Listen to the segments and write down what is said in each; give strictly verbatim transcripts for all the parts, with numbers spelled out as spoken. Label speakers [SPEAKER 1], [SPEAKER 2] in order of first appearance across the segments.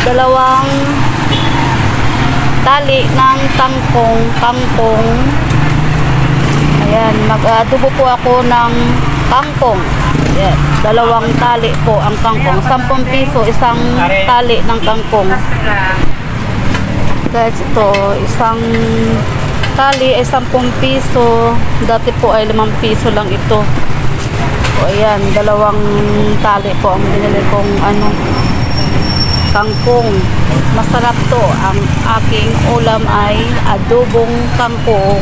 [SPEAKER 1] dalawang tali ng kangkong, kangkong. Ayan, mag-adobo po ako ng kangkong. Ayan, dalawang tali po ang kangkong. sampung piso isang tali ng kangkong. Guys, ito, isang tali ay sampung piso. Dati po ay limang piso lang ito. O ayan, dalawang tali po ang binili kong ano, kangkong. Masarap to. Ang aking ulam ay adobong kangkong.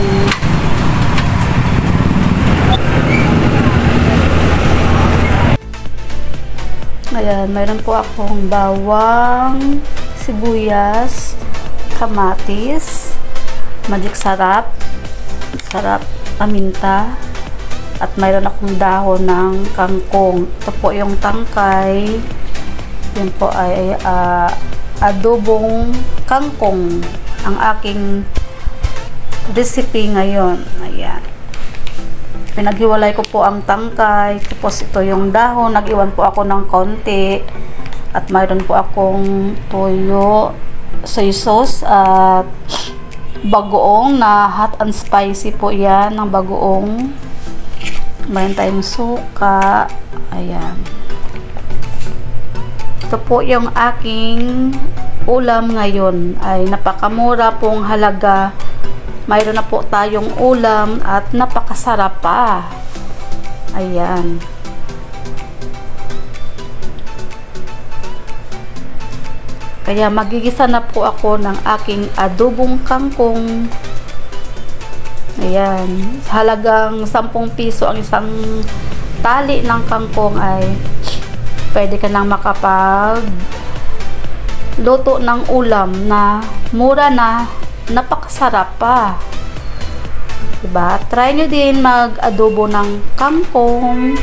[SPEAKER 1] Ayan, mayroon po akong bawang, sibuyas, kamatis, magic sarap, sarap paminta, at mayroon akong dahon ng kangkong. Ito po yung tangkay. Yan po ay uh, adobong kangkong ang aking recipe ngayon. Ayan. Pinaghiwalay ko po ang tangkay. Tapos ito yung dahon. Nag-iwan po ako ng konti. At mayroon po akong toyo, soy sauce, at bagoong na hot and spicy po yan ng bagoong. Mayroon tayong suka. Ayan. Ito po yung aking ulam ngayon. Ay napakamura pong halaga. Mayroon na po tayong ulam at napakasarap pa. Ayan. Kaya magigisa na po ako ng aking adobong kangkong. Ayan. Halagang sampung piso ang isang tali ng kangkong ay pwede ka nang makapag luto ng ulam na mura na, napakasarap pa. Diba? Try nyo din mag-adobo ng kangkong.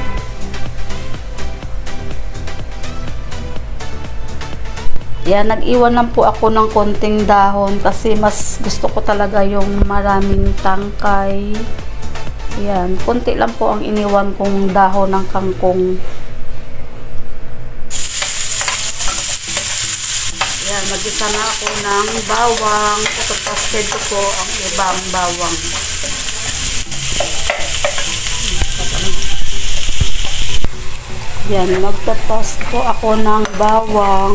[SPEAKER 1] Yan, nag-iwan lang po ako ng konting dahon kasi mas gusto ko talaga yung maraming tangkay. Yan, konti lang po ang iniwan kong dahon ng kangkong. Yan, mag-isa na ako ng bawang. Ito ko po ang ibang bawang. Yan, magtatas po ako ng bawang.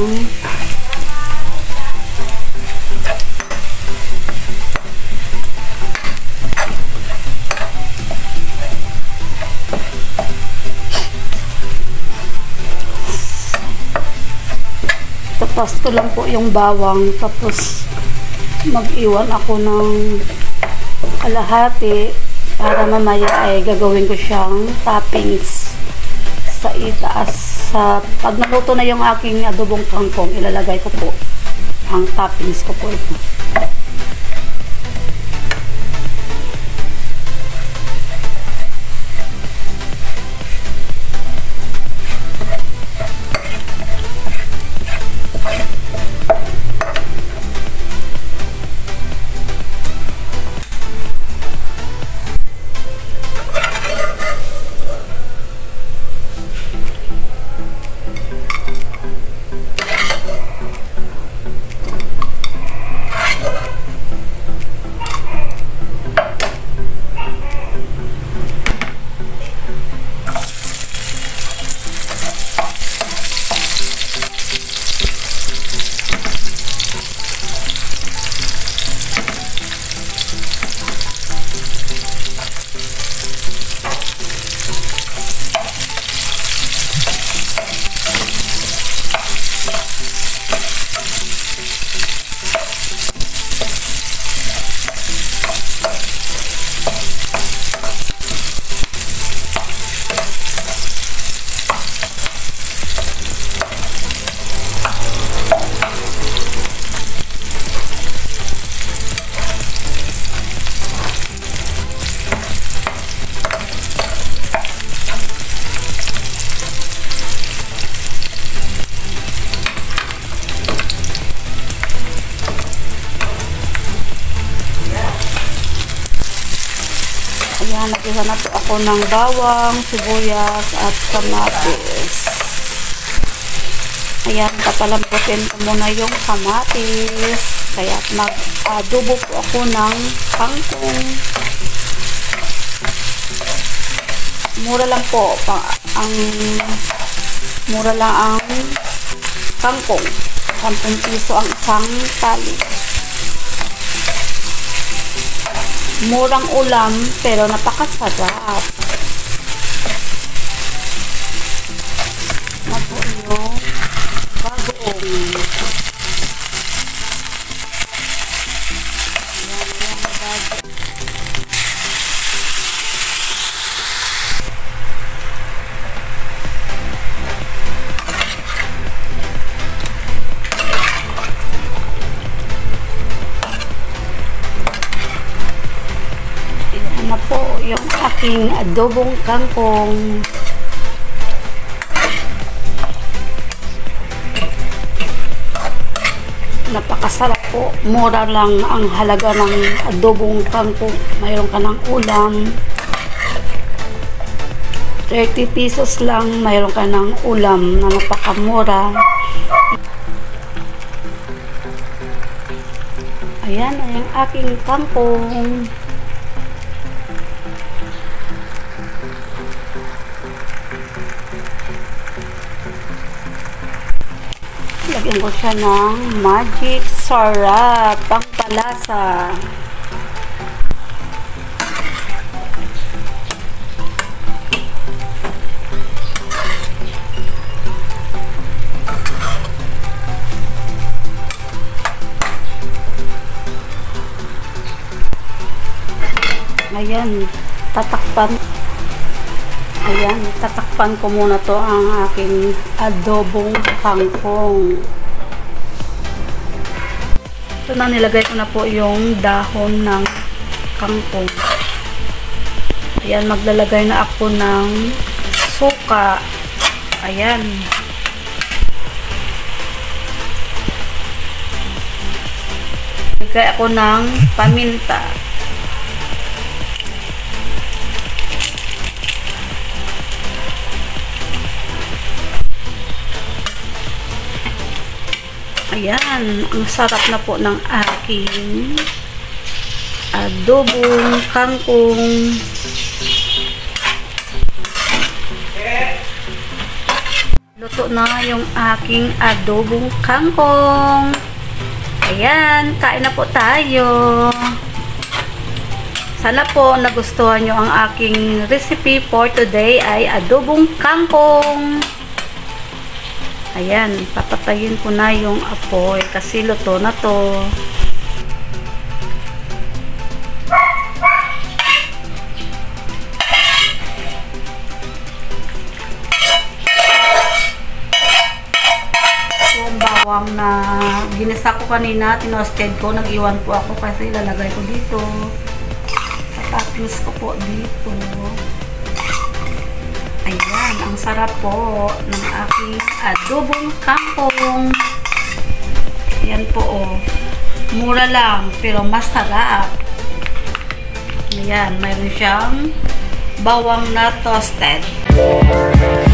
[SPEAKER 1] Tapas ko lang po yung bawang, tapos mag-iwan ako ng kalahati para mamaya ay gagawin ko siyang toppings sa itaas. Sa pag naluto na yung aking adobong kangkong, ilalagay ko po ang toppings ko po ito. Ayan, nag-isa na po ako ng bawang, sibuyas, at kamatis. Ayan, papalambutin ko muna yung kamatis. Kaya mag-adobo po ako ng kangkong. Mura lang po. Pa, ang mura lang ang kangkong. sampung piso ang isang tali. Murang ulam, pero napakasarap. Na po yung bagoong. Ayan, ayan, bagoong. Na po yung aking adobong kangkong. Napakasarap po. Mura lang ang halaga ng adobong kangkong. Mayroon ka ng ulam. thirty pesos lang. Mayroon ka ng ulam na napakamura. Ayan, ay ang aking kangkong. Lagyan ko siya ng magic sarap, pampalasa. Ayan, tatakpan. Ayan, tatakpan ko muna to ang aking adobong kangkong. So, na nilagay ko na po yung dahon ng kangkong. Ayan, maglalagay na ako ng suka. Ayan. Lagay ako ng paminta. Ayan, ang sarap na po ng aking adobong kangkong. Luto na yung aking adobong kangkong. Ayan, kain na po tayo. Sana po nagustuhan nyo ang aking recipe for today ay adobong kangkong. Ayan, papatayin ko na yung apoy kasi luto na to. Yung bawang na ginisa ko kanina, tinosted ko, nag-iwan po ako kasi ilalagay ko dito. Tapos ko po dito. Ayan, ang sarap po ng aking adobong kangkong. Ayan po, oh. Mura lang, pero masarap. Ayan, mayroon siyang bawang na toasted.